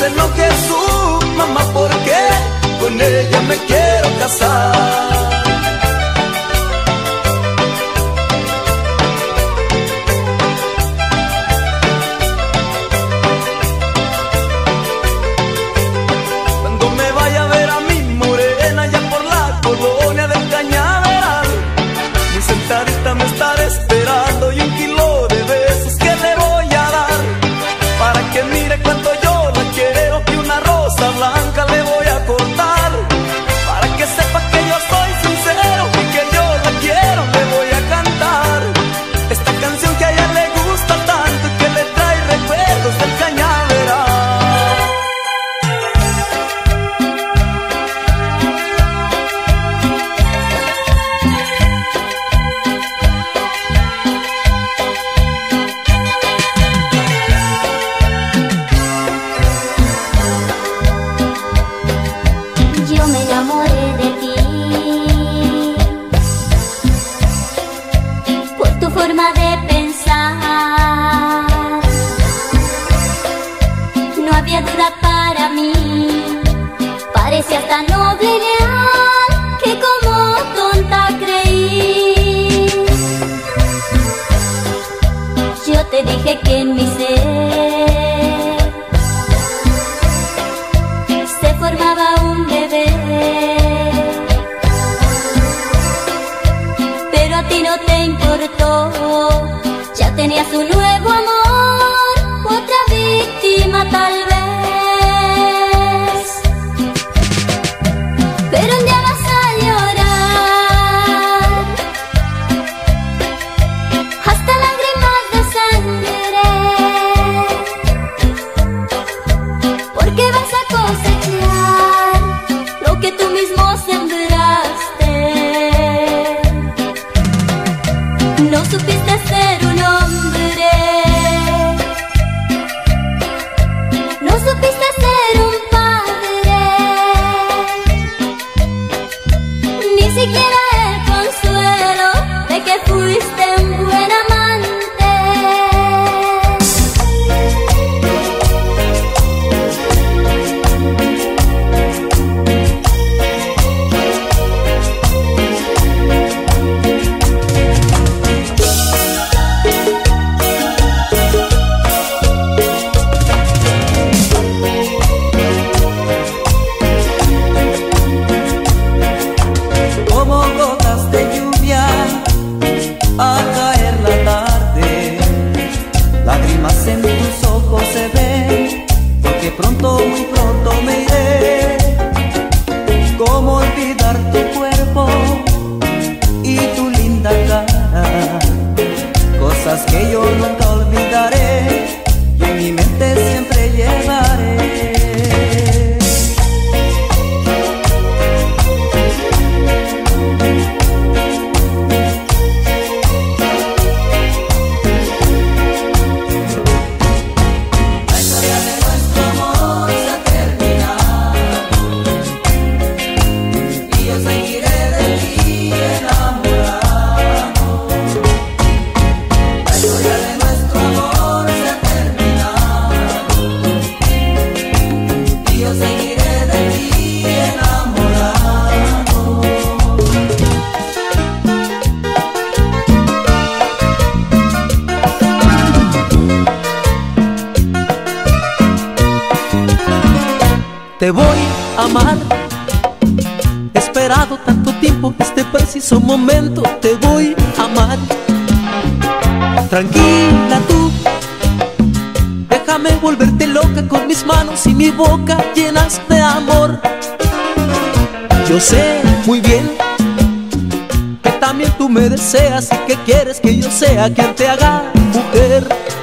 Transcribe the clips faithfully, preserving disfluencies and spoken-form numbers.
enoje su mamá porque con ella me quiero casar. Cuando me vaya a ver a mi morena allá por la colonia del Cañaveral, mi sentadita me estará esperando y un kilo de besos que le voy a dar, para que mire cuánto yo la quiero, y una rosa blanca le voy a cortar, para que sepa que yo soy sincero y que yo la quiero, le voy a cantar esta canción que a ella le gusta tanto y que le trae recuerdos del Cañaveral. Yo me enamoré de ti por tu forma de pensar. No había duda para mí, parecías tan noble y leal que como tonta creí. Yo te dije que en mi ser se formaba un bebé, pero a ti no te importó, ya tenías un nuevo amor, otra víctima tal vez. Pero un día vas a llorar, hasta lágrimas de sangre, porque vas a cosechar lo que tú mismo sembraste. No supiste ser un hombre, no supiste ser un padre, ni siquiera el consuelo de que fuiste un buen amante. Como gotas de lluvia a caer la tarde, lágrimas en tus ojos se ven, porque pronto, muy pronto me iré. ¿Cómo olvidar tu cuerpo y tu linda cara? Cosas que yo nunca olvidaré y en mi mente siempre llevaré. Te voy a amar, he esperado tanto tiempo este preciso momento. Te voy a amar, tranquila tú, déjame volverte loca con mis manos y mi boca llenas de amor. Yo sé muy bien que también tú me deseas y que quieres que yo sea quien te haga mujer.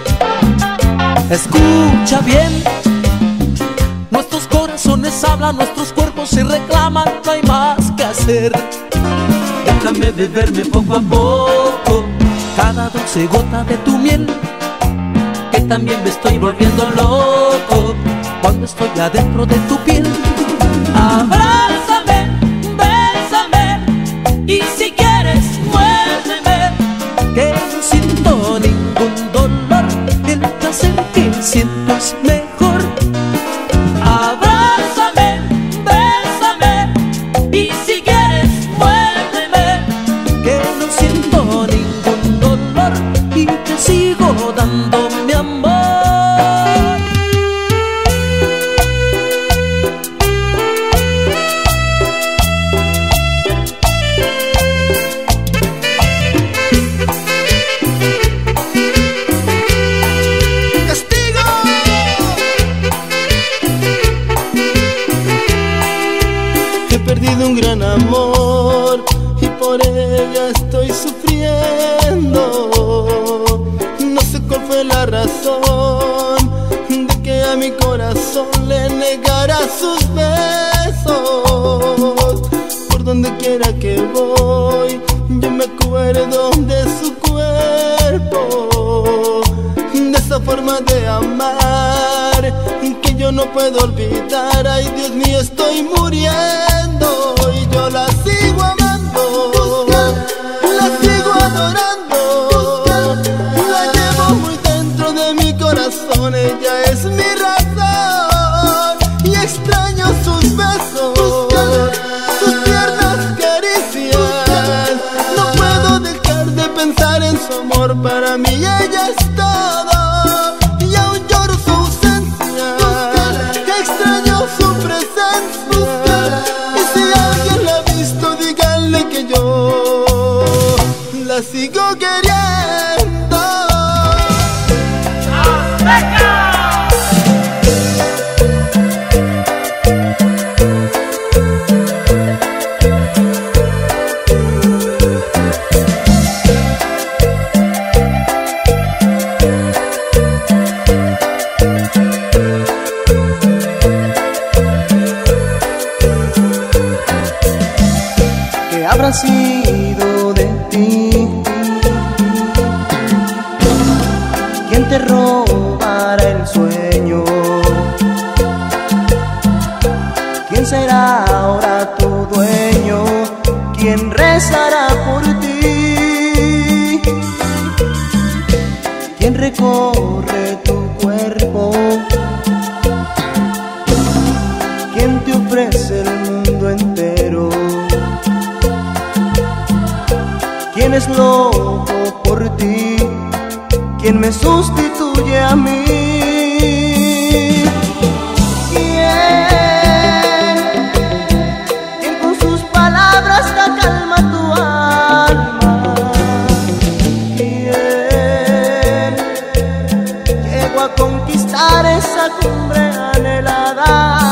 Escucha bien, nuestros corazones hablan, nuestros cuerpos se reclaman, no hay más que hacer. Déjame beberme poco a poco cada dulce gota de tu miel, que también me estoy volviendo loco cuando estoy adentro de tu piel. Abrázame, bésame y si quieres muérdeme, que no siento ningún dolor, el placer que siento es mejor. por ella estoy sufriendo. No sé cuál fue la razón de que a mi corazón le negara sus besos. Por donde quiera que voy, yo me acuerdo de su cuerpo, de esa forma de amar que yo no puedo olvidar. Ay, Dios mío, estoy muriendo y yo la sigo amando, la sigo adorando, la llevo muy dentro de mi corazón. Ella es mi razón y extraño sus besos, sus tiernas caricias. No puedo dejar de pensar en su amor, para mí ella es todo. Y aún lloro su ausencia, extraño su presencia. Y si alguien la ha visto, díganle que yo la sigo queriendo. ¡Azteca! Habrá sido de ti quien te robará el sueño. ¿Quién será ahora tu dueño? ¿Quién rezará por ti? ¿Quién recorre tu cuerpo? ¿Quién te ofrece el mundo entero? ¿Quién es loco por ti? ¿Quién me sustituye a mí? ¿Quién? ¿Quién con sus palabras da calma a tu alma? ¿Quién llegó a conquistar esa cumbre anhelada?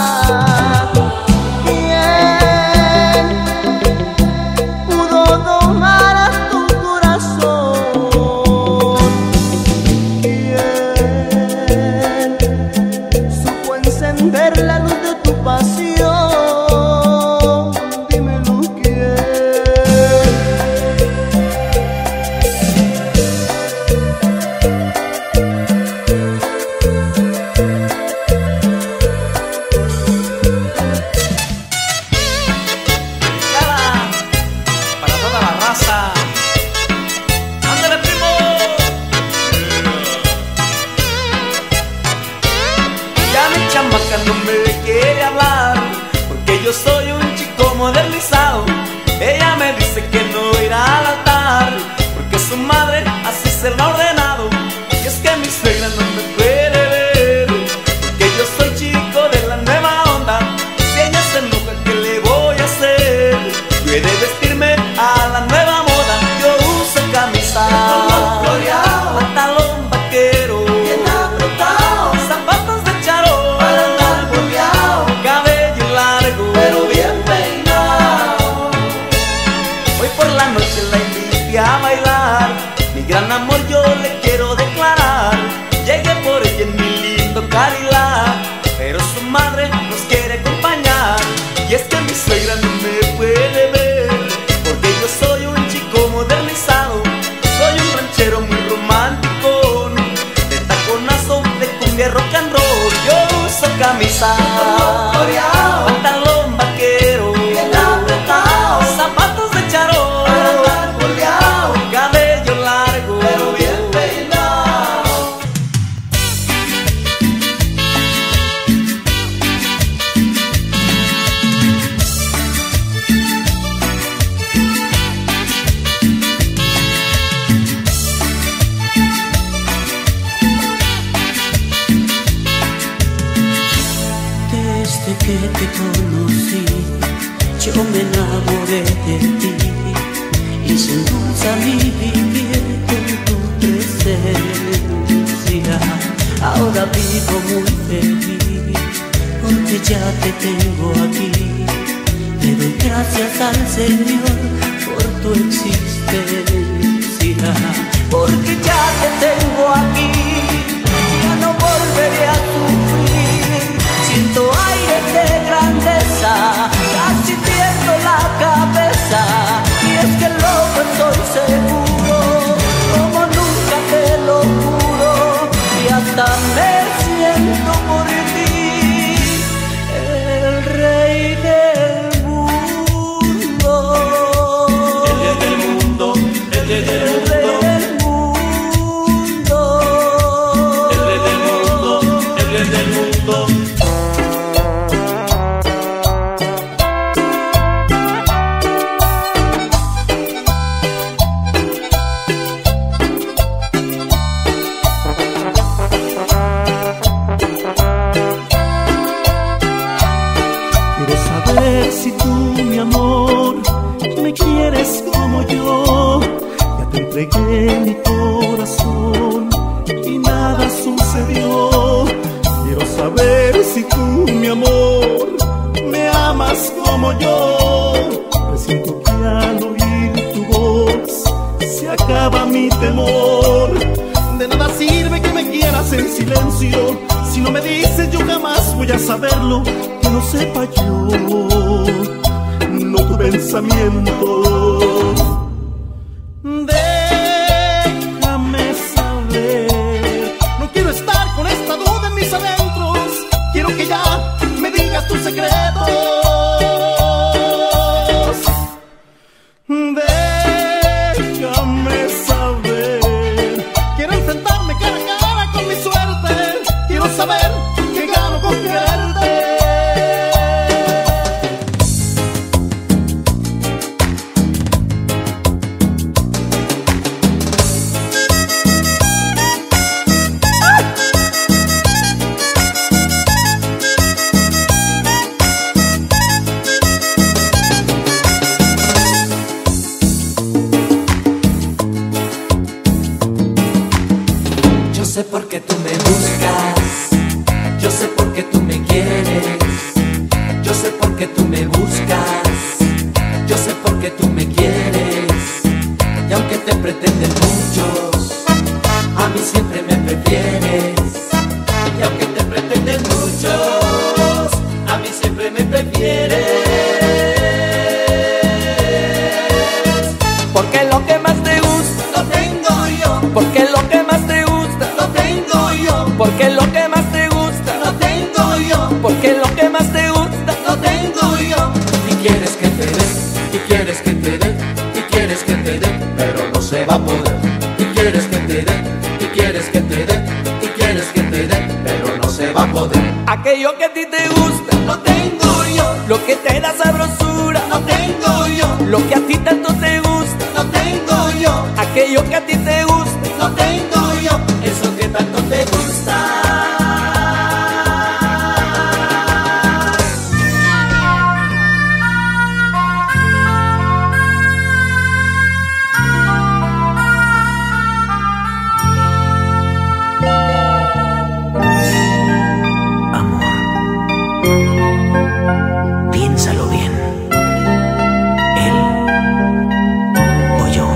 La luz de tu pasión, dímelo quién. Para toda la raza, ándale primo. Ya mi chamaca no me quiere hablar, porque yo soy un chico modernizado. Ella me dice que no irá al altar, porque su madre así se lo ha ordenado. Y es que mi suegra no me puede ver, porque yo soy chico de la nueva onda. Si ella se enoja, ¿qué le voy a hacer? Yo he de vestirme a la nueva moda. Yo uso camisa, pantalón vaquero, bien apretado, zapatos de charol, para andar boleado, cabello largo, pero bien peinado. Hoy por la noche la invité a bailar, mi gran amor yo le quiero declarar. Llegué por ella en mi lindo Cadillac, pero su madre nos quiere acompañar. Y es que mi suegra no me puede ver, porque yo soy un chico modernizado. Soy un ranchero muy romántico, de taconazo, de cumbia rock and roll. Yo uso camisa, pantalón vaquero, bien apretado, zapatos de charol, para andar boleado, cabello largo, pero bien peinado. Desde que te conocí, yo me enamoré de ti y se endulza mi vivir con tu presencia. Ahora vivo muy feliz porque ya te tengo aquí. Le doy gracias al Señor por tu te entregué mi corazón y nada sucedió. Quiero saber si tú, mi amor, me amas como yo. Presiento que al oír tu voz se acaba mi temor. De nada sirve que me quieras en silencio, si no me dices yo jamás voy a saberlo. Que no sepa yo, no tu pensamiento. Déjame saber, no quiero estar con esta duda en mis adentros. Quiero que ya me digas tus secretos. Déjame saber, quiero enfrentarme cara a cara con mi suerte. Quiero saber que gano con quererte. Yo sé por qué tú me buscas, yo sé por qué tú me quieres, yo sé por qué tú me buscas, yo sé por qué tú me quieres. Y aunque te pretenden muchos, a mí siempre me prefieres. Y aunque te pretenden muchos, a mí siempre me prefieres. Porque lo que más te gusta lo tengo yo. Porque lo que más te gusta lo tengo yo. Porque lo que más te gusta lo tengo yo. Porque lo que más te gusta lo tengo yo. Y quieres que te dé, y quieres que te dé, y quieres que te dé, pero no se va a poder. Y quieres que te dé, y quieres que te dé, y quieres que te dé, pero no se va a poder. Aquello que a ti te gusta lo tengo yo. Lo que te da sabrosura lo tengo yo. Lo que a ti tanto te gusta lo tengo yo. Aquello que a ti te gusta lo tengo yo. Eso que tanto te gusta. Piénsalo bien. Él o yo.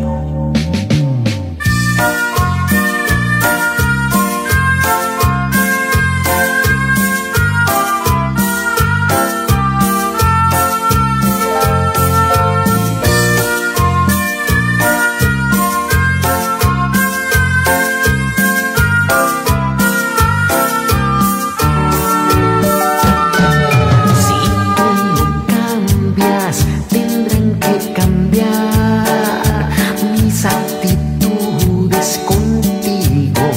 Si tú no cambias, tendrán que cambiar mis actitudes contigo.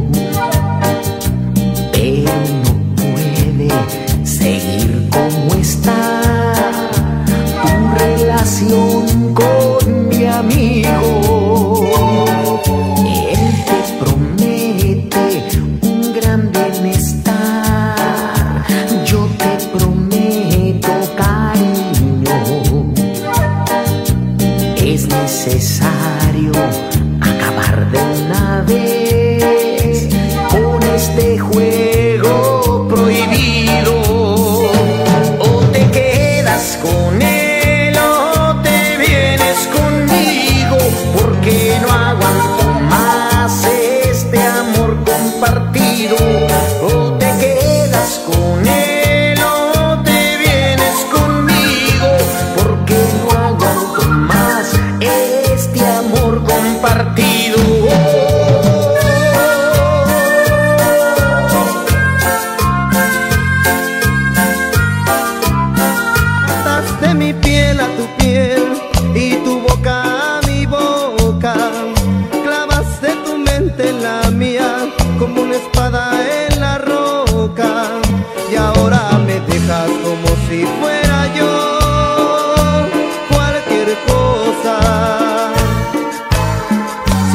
Pero no puede seguir como está tu relación con mi amigo. Él te promete un gran bienestar, yo te prometo cariño. Es necesario acabar de una vez con este juego prohibido. O te quedas con él o te vienes conmigo, porque no aguanto más este amor compartido. O te quedas con él o te vienes conmigo, porque no aguanto más este amor compartido. Ataste mi piel a tu piel y tu boca a mi boca. Clavaste tu mente en la mía como una espada en la roca. Y ahora me dejas como si fuera yo cualquier cosa.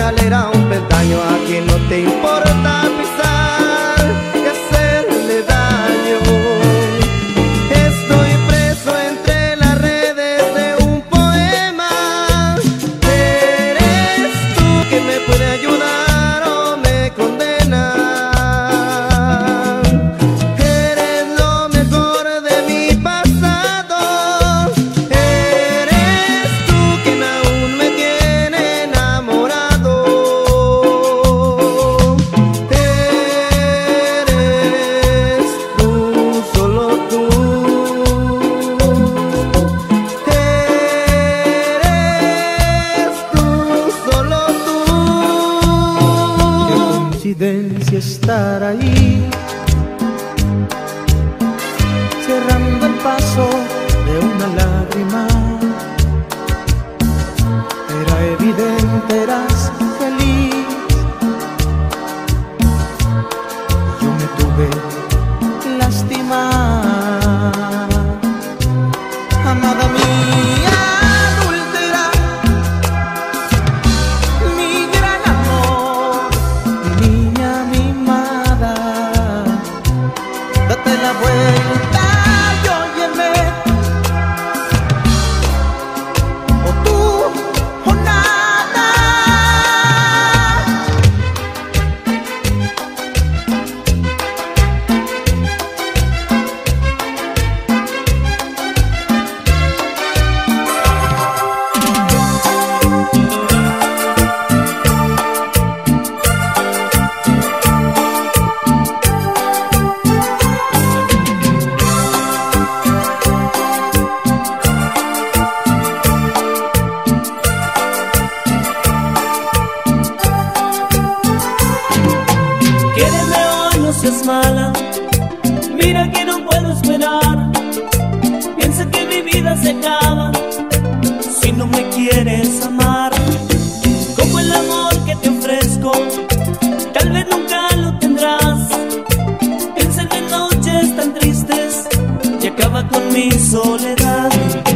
escalera un peldaño a quien no te importa pisar y hacerle daño. Estoy preso entre las redes de un poema. Eres tú quien me puede ayudar o me condena. Eres lo mejor de mi pasado. Eres tú quien aún me tiene enamorado. Eres tú, solo tú. Eres tú, solo tú. Qué coincidencia estar ahí, cerrando el paso de una lágrima. Era evidente, eras feliz. Yo me tuve que lastimar. Amada mía, adúltera, mi gran amor, mi niña mimada, date la vuelta y óyeme, o tú o nada. Quiéreme hoy, no seas mala. Mira que no puedo esperar. Piensa que mi vida se acaba si no me quieres amar. Como el amor que te ofrezco, tal vez nunca lo tendrás. Piensa en noches tan tristes y acaba con mi soledad.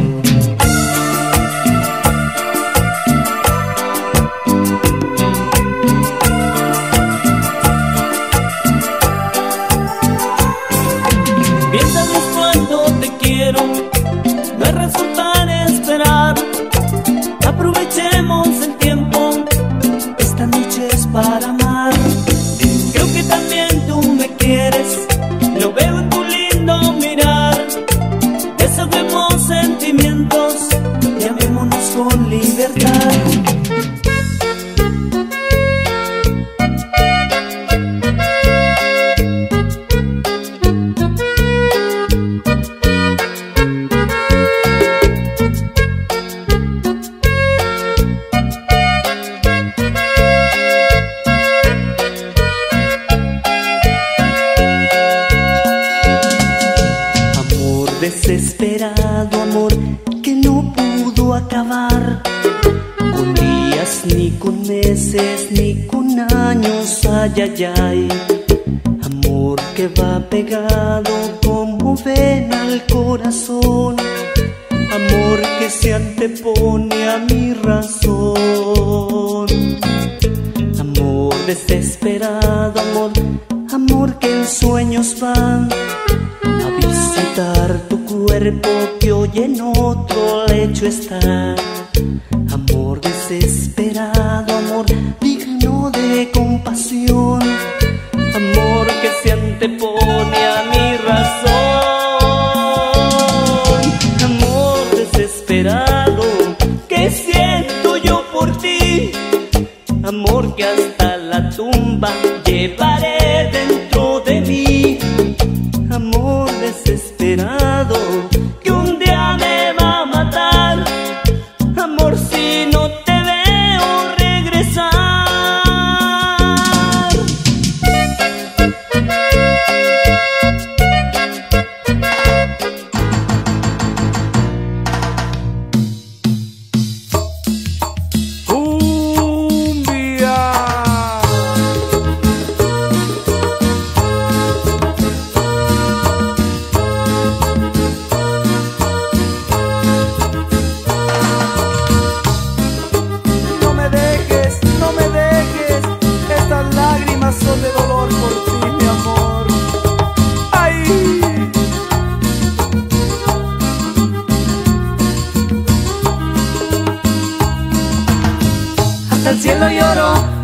Bien sabes cuánto te quiero, no es razón para esperar. Aprovechemos el tiempo, esta noche es para amar. Creo que también tú me quieres, lo veo en tu lindo mirar. Desahoguemos sentimientos y amémonos con libertad. Amor desesperado, amor que no pudo acabar con días, ni con meses, ni con años, ay, ay, ay. Amor que va pegado como vena al corazón. Amor que se antepone a mi razón. Amor desesperado, amor, amor que en sueños van a visitar tu cuerpo que hoy en otro lecho está. Amor desesperado, amor digno de compasión. Amor que se antepone a mi razón. Amor desesperado que siento yo por ti. Amor que hasta la tumba llevaré dentro de mí. Amor desesperado que un día me va a matar. Amor, si no te veo regresar.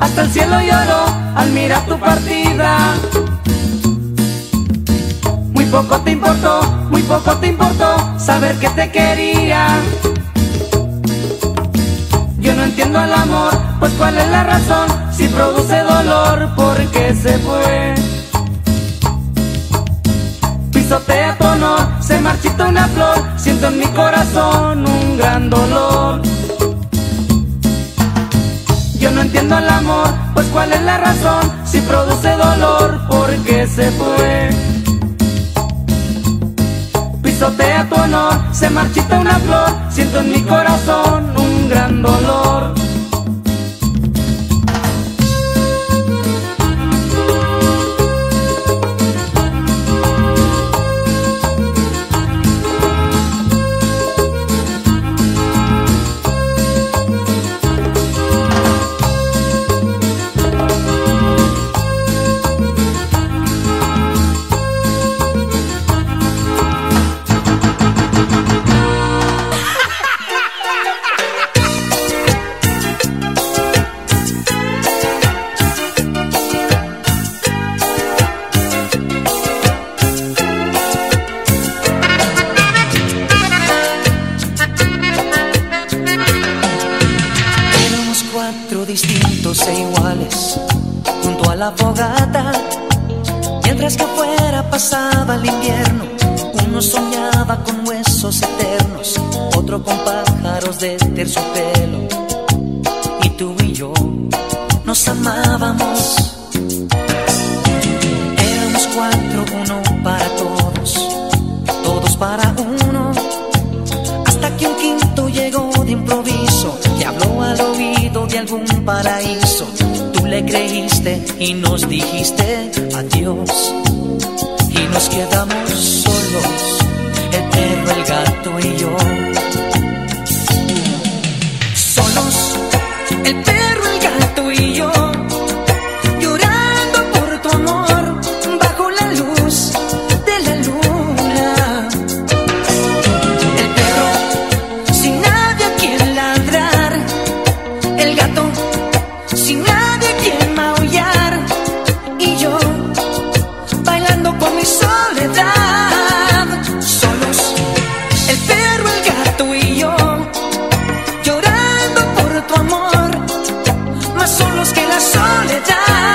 hasta el cielo lloró al mirar tu partida. Muy poco te importó, muy poco te importó saber que te quería. Yo no entiendo el amor, pues cuál es la razón, si produce dolor, ¿por qué se fue? Pisotea tu honor, se marchita una flor, siento en mi corazón un gran dolor. Yo no entiendo el amor, pues cuál es la razón, si produce dolor, ¿por qué se fue? Pisotea tu honor, se marchita una flor, siento en mi corazón un gran dolor. Distintos e iguales junto a la fogata, mientras que afuera pasaba el invierno. Uno soñaba con huesos eternos, otro con pájaros de terciopelo. Y tú y yo nos amábamos. Éramos cuatro, uno para todos, todos para uno, hasta que un quinto llegó de improviso y habló al oído de algún paraíso. Tú le creíste y nos dijiste adiós, y nos quedamos solos, el perro, el gato y yo. Solos, el perro, el gato y yo, llorando por tu amor bajo la luz de la luna. El perro sin nadie a quien ladrar, el gato sin nadie a quien maullar, y yo bailando con mi soledad. Solos, el perro, el gato y yo, llorando por tu amor, más solos que la soledad.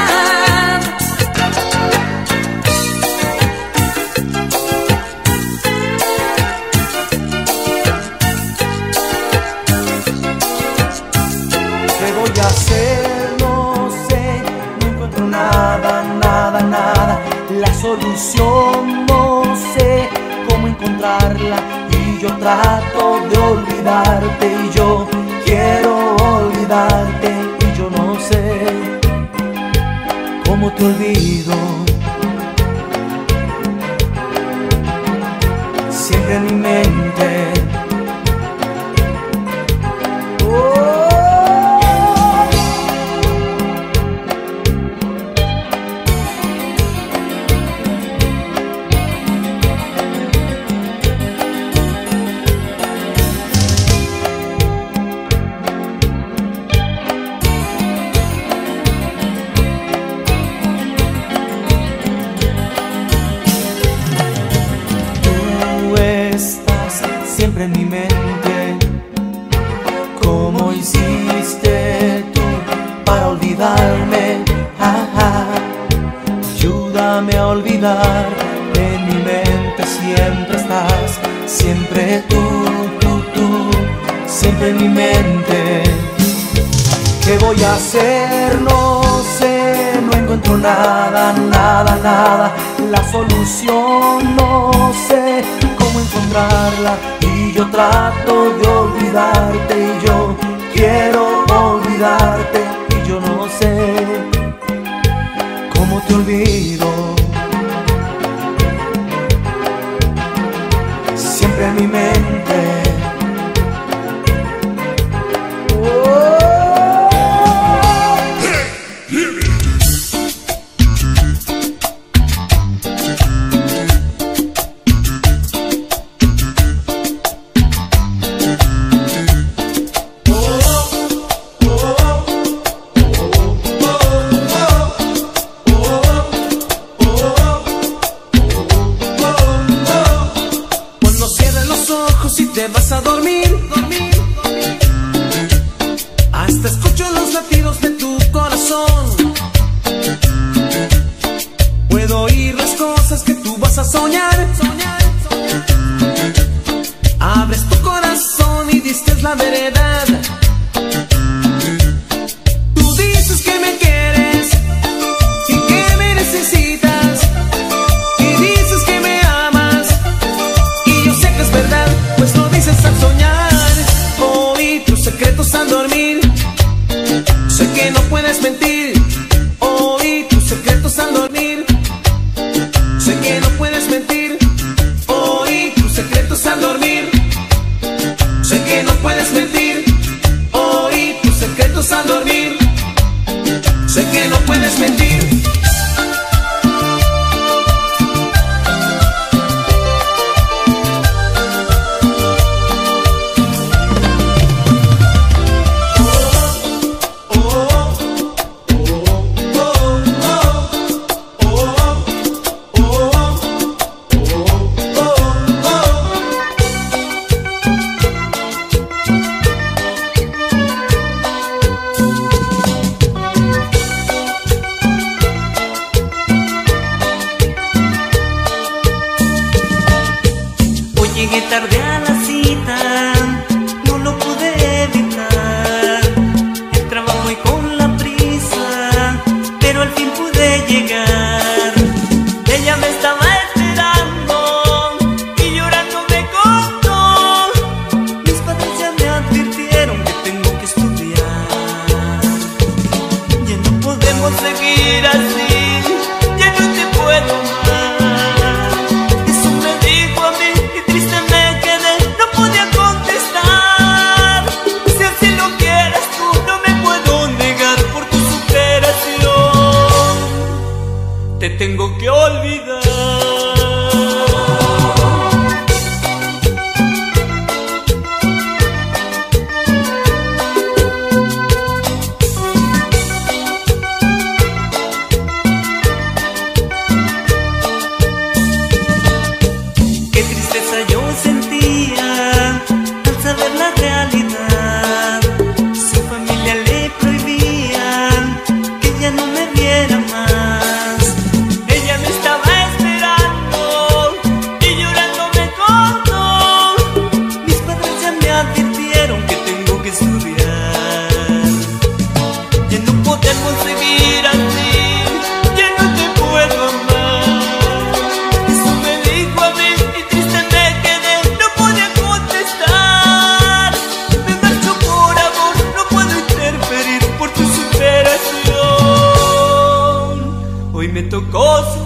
¿Qué voy a hacer? No sé, no encuentro nada, nada, nada. La solución no sé cómo encontrarla, y yo trato de olvidarte, y yo quiero olvidarte, y yo no sé cómo te olvido. Siempre en mi mente. Siempre en mi mente. ¿Cómo hiciste tú para olvidarme? Ah, ah. Ayúdame a olvidar. En mi mente siempre estás, siempre tú, tú, tú, siempre en mi mente. ¿Qué voy a hacer? No sé, no encuentro nada, nada, nada. La solución no sé cómo encontrarla, y yo trato de olvidarte, y yo quiero olvidarte, y yo no sé cómo te olvido. Siempre en mi mente. puedo oír las cosas que tú vas a soñar. Abres tu corazón y dices la verdad. Tú dices que me quieres y que me necesitas, y dices que me amas, y yo sé que es verdad, pues lo dices al soñar. Oí tus secretos al dormir, sé que no puedes mentir. Oí tus secretos al dormir, sé que no puedes mentir. Oí tus secretos al dormir, sé que no puedes mentir. Oí tus secretos al dormir, sé que no puedes mentir. Llegué tarde a la cita, no lo pude evitar. El trabajo y con la prisa, pero al fin pude llegar. Ella me estaba esperando y llorando me contó. Mis padres ya me advirtieron que tengo que estudiar. Ya no podemos seguir así, ya no te puedo más. Eso me dijo a mí. Te tengo que olvidar. Qué tristeza yo sentía al saber la realidad. Su familia le prohibían que ya no me viera más. Advirtieron que tengo que estudiar. Ya no podemos seguir así, ya no te puedo amar. Eso me dijo a mí y triste me quedé, no podía contestar. Me marcho por amor, no puedo interferir por tu superación. Hoy me tocó